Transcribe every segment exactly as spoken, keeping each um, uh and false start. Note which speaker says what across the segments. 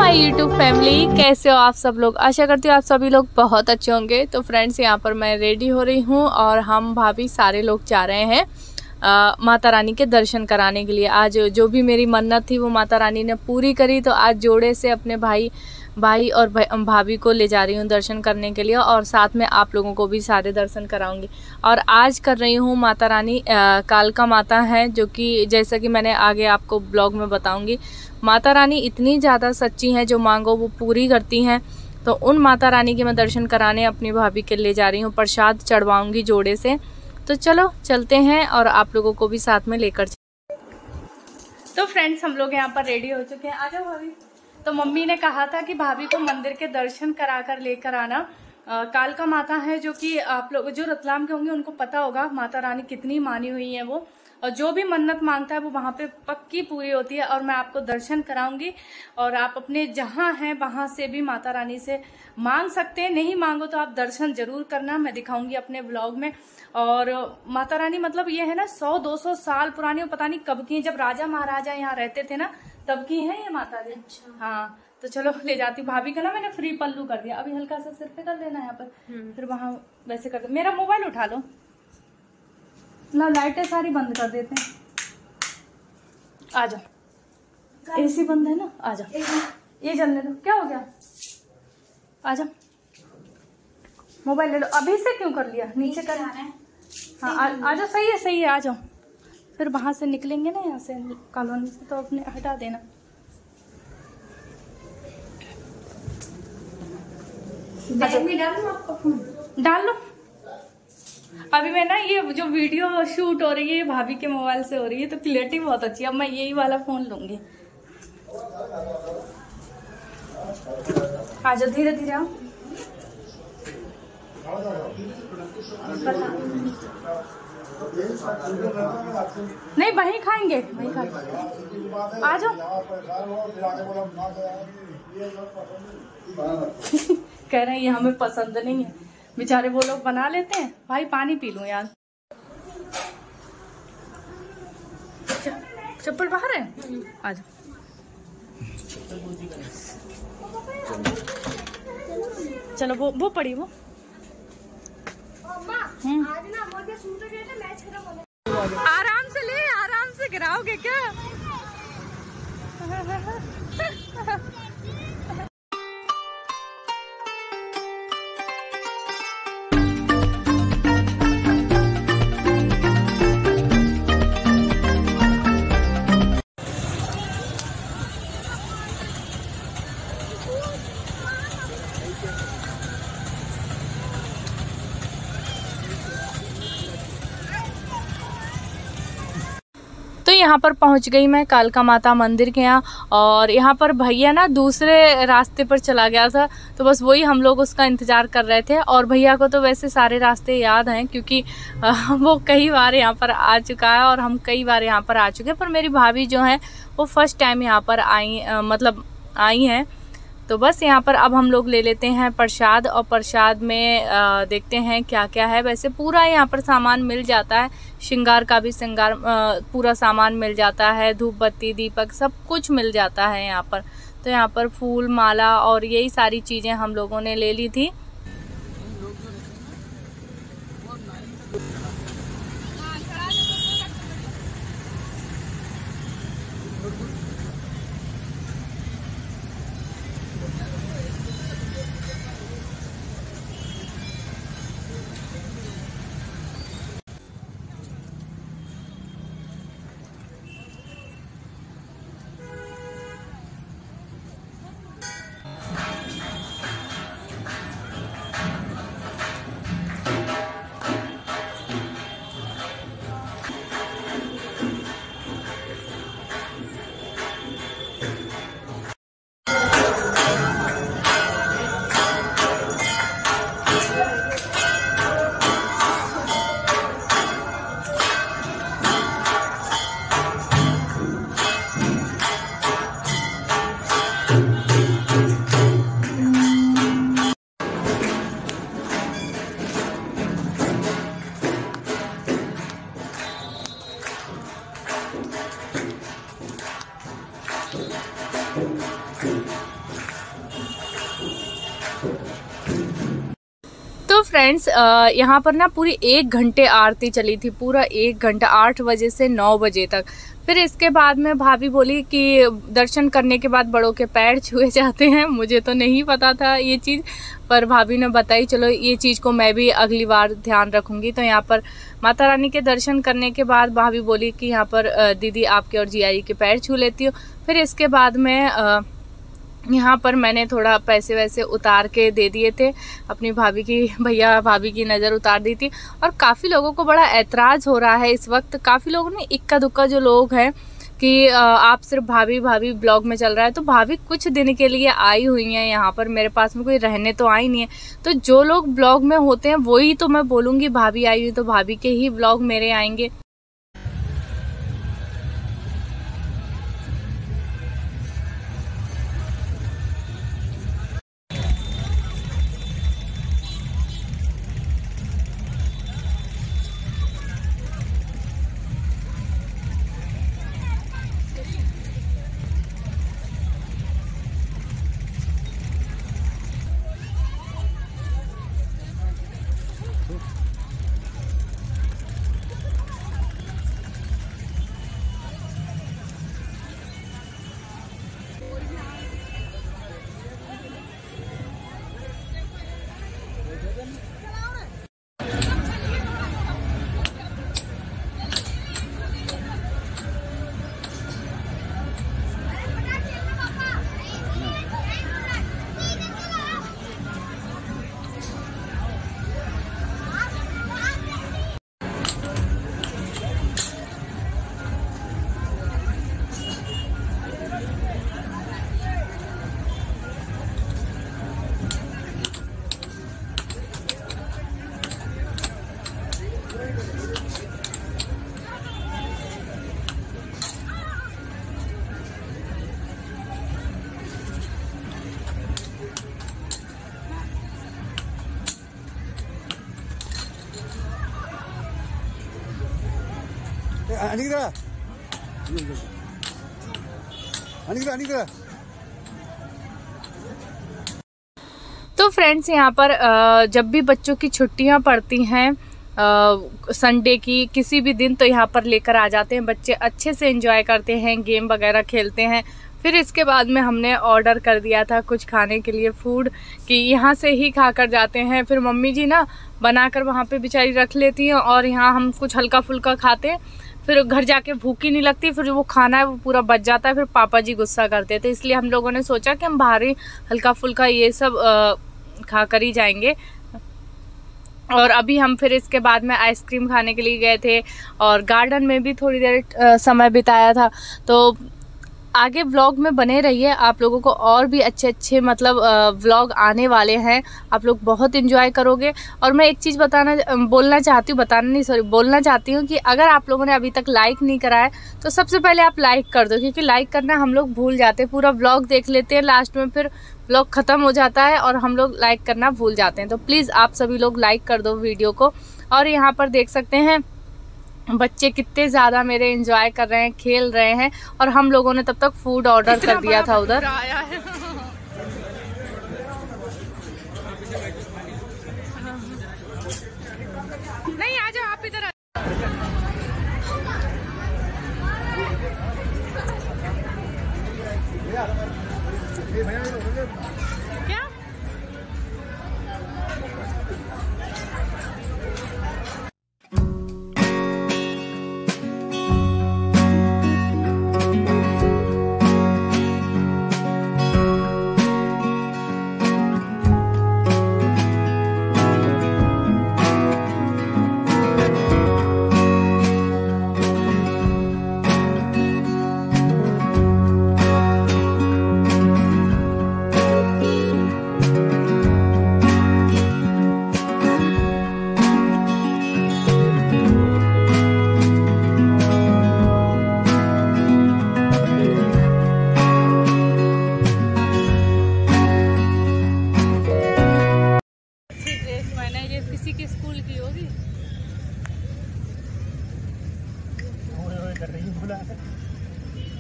Speaker 1: My YouTube family, कैसे हो आप सब लोग। आशा करती हूँ आप सभी लोग बहुत अच्छे होंगे। तो फ्रेंड्स, यहाँ पर मैं रेडी हो रही हूँ और हम भाभी सारे लोग जा रहे हैं आ, माता रानी के दर्शन कराने के लिए। आज जो भी मेरी मन्नत थी वो माता रानी ने पूरी करी, तो आज जोड़े से अपने भाई भाई और भाभी को ले जा रही हूँ दर्शन करने के लिए, और साथ में आप लोगों को भी सारे दर्शन कराऊंगी। और आज कर रही हूँ माता रानी आ, कालका माता है, जो कि जैसा कि मैंने आगे आपको ब्लॉग में बताऊंगी। माता रानी इतनी ज़्यादा सच्ची हैं, जो मांगो वो पूरी करती हैं। तो उन माता रानी के मैं दर्शन कराने अपनी भाभी के ले जा रही हूँ, प्रसाद चढ़वाऊंगी जोड़े से। तो चलो चलते हैं और आप लोगों को भी साथ में लेकर। तो फ्रेंड्स, हम लोग यहाँ पर रेडी हो चुके हैं। आ जाओ भाभी। तो मम्मी ने कहा था कि भाभी को मंदिर के दर्शन करा कर लेकर आना। कालका माता है, जो कि आप लोग जो रतलाम के होंगे उनको पता होगा माता रानी कितनी मानी हुई है वो, और जो भी मन्नत मांगता है वो वहाँ पे पक्की पूरी होती है। और मैं आपको दर्शन कराऊंगी, और आप अपने जहाँ हैं वहाँ से भी माता रानी से मांग सकते हैं। नहीं मांगो तो आप दर्शन जरूर करना, मैं दिखाऊंगी अपने ब्लॉग में। और माता रानी मतलब ये है ना, सौ दो सौ साल पुरानी, पता नहीं कब की, जब राजा महाराजा यहाँ रहते थे ना तब की है ये माता जी। अच्छा। हाँ, तो चलो ले जाती। भाभी का ना मैंने फ्री पल्लू कर दिया, अभी हल्का सा सिर पे कर लेना यहाँ पर, फिर वहाँ वैसे कर दे। मेरा मोबाइल उठा लो ना, लाइटें सारी बंद कर देते हैं। आ जाओ, एसी बंद है ना, आ जाओ। ये जलने दो, क्या हो गया, आ जाओ। मोबाइल ले लो। अभी से क्यों कर लिया, नीचे कर। हाँ, आ जाओ। सही है, सही है, आ जाओ। फिर वहां से निकलेंगे ना, यहाँ से कॉलोनी से, तो अपने हटा देना। डाल लो। अभी मैं ना, ये जो वीडियो शूट हो रही है भाभी के मोबाइल से हो रही है, तो क्लियरिटी बहुत अच्छी है। अब मैं यही वाला फोन लूंगी। आ जाओ, धीरे धीरे आओ। नहीं, वहीं खाएंगे, वहीं खाएंगे। आ जाओ। कह रहे हैं ये हमें पसंद नहीं है, बेचारे वो लोग बना लेते हैं। भाई पानी पी लूं यार। चप्पल बाहर है, आ जाओ। चलो, वो वो पड़ी वो। आराम से ले, आराम से गिराओगे क्या? तो यहाँ पर पहुँच गई मैं कालका माता मंदिर के यहाँ। और यहाँ पर भैया ना दूसरे रास्ते पर चला गया था, तो बस वही हम लोग उसका इंतज़ार कर रहे थे। और भैया को तो वैसे सारे रास्ते याद हैं, क्योंकि वो कई बार यहाँ पर आ चुका है और हम कई बार यहाँ पर आ चुके हैं। पर मेरी भाभी जो है वो फर्स्ट टाइम यहाँ पर आई, मतलब आई हैं। तो बस यहाँ पर अब हम लोग ले लेते हैं प्रसाद, और प्रसाद में आ, देखते हैं क्या क्या है। वैसे पूरा यहाँ पर सामान मिल जाता है, श्रृंगार का भी श्रृंगार पूरा सामान मिल जाता है, धूप बत्ती दीपक सब कुछ मिल जाता है यहाँ पर। तो यहाँ पर फूल माला और यही सारी चीज़ें हम लोगों ने ले ली थी। फ्रेंड्स यहाँ पर ना पूरी एक घंटे आरती चली थी, पूरा एक घंटा, आठ बजे से नौ बजे तक। फिर इसके बाद में भाभी बोली कि दर्शन करने के बाद बड़ों के पैर छुए जाते हैं। मुझे तो नहीं पता था ये चीज़, पर भाभी ने बताई, चलो ये चीज़ को मैं भी अगली बार ध्यान रखूँगी। तो यहाँ पर माता रानी के दर्शन करने के बाद भाभी बोली कि यहाँ पर दीदी आपके और जिया जी के पैर छू लेती हो। फिर इसके बाद में यहाँ पर मैंने थोड़ा पैसे वैसे उतार के दे दिए थे अपनी भाभी की, भैया भाभी की नज़र उतार दी थी। और काफ़ी लोगों को बड़ा ऐतराज़ हो रहा है इस वक्त, काफ़ी लोगों ने, इक्का दुक्का जो लोग हैं कि आप सिर्फ भाभी भाभी ब्लॉग में चल रहा है। तो भाभी कुछ दिन के लिए आई हुई हैं यहाँ पर, मेरे पास में कोई रहने तो आई नहीं है। तो जो लोग ब्लॉग में होते हैं वही तो मैं बोलूँगी भाभी आई हुई, तो भाभी के ही ब्लॉग मेरे आएंगे।
Speaker 2: अनिग्रा अनिग्रा अनिग्रा
Speaker 1: तो फ्रेंड्स यहाँ पर जब भी बच्चों की छुट्टियाँ पड़ती हैं संडे की किसी भी दिन, तो यहाँ पर लेकर आ जाते हैं बच्चे, अच्छे से एंजॉय करते हैं, गेम वगैरह खेलते हैं। फिर इसके बाद में हमने ऑर्डर कर दिया था कुछ खाने के लिए फूड, कि यहाँ से ही खा कर जाते हैं। फिर मम्मी जी ना बनाकर वहाँ पे बेचारी रख लेती हैं और यहाँ हम कुछ हल्का फुल्का खाते हैं। फिर घर जाके भूख ही नहीं लगती, फिर जो वो खाना है वो पूरा बच जाता है, फिर पापा जी गुस्सा करते हैं। तो इसलिए हम लोगों ने सोचा कि हम बाहर ही हल्का फुल्का ये सब आ, खा कर ही जाएंगे। और अभी हम फिर इसके बाद में आइसक्रीम खाने के लिए गए थे और गार्डन में भी थोड़ी देर समय बिताया था। तो आगे व्लॉग में बने रहिए, आप लोगों को और भी अच्छे अच्छे मतलब व्लॉग आने वाले हैं, आप लोग बहुत एंजॉय करोगे। और मैं एक चीज़ बताना बोलना चाहती हूँ बताना नहीं सॉरी बोलना चाहती हूँ कि अगर आप लोगों ने अभी तक लाइक नहीं करा है तो सबसे पहले आप लाइक कर दो, क्योंकि लाइक करना हम लोग भूल जाते हैं। पूरा व्लॉग देख लेते हैं, लास्ट में फिर व्लॉग ख़त्म हो जाता है और हम लोग लाइक करना भूल जाते हैं। तो प्लीज़ आप सभी लोग लाइक कर दो वीडियो को। और यहाँ पर देख सकते हैं बच्चे कितने ज़्यादा मेरे एंजॉय कर रहे हैं, खेल रहे हैं। और हम लोगों ने तब तक फूड ऑर्डर कर दिया था उधर। नहीं आ जाओ आप इधर। क्या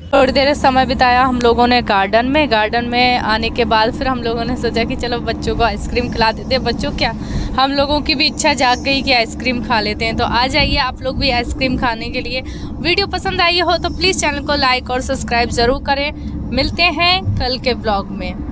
Speaker 1: थोड़ी देर समय बिताया हम लोगों ने गार्डन में। गार्डन में आने के बाद फिर हम लोगों ने सोचा कि चलो बच्चों को आइसक्रीम खिला देते हैं। बच्चों क्या, हम लोगों की भी इच्छा जाग गई कि आइसक्रीम खा लेते हैं। तो आ जाइए आप लोग भी आइसक्रीम खाने के लिए। वीडियो पसंद आई हो तो प्लीज़ चैनल को लाइक और सब्सक्राइब ज़रूर करें। मिलते हैं कल के ब्लॉग में।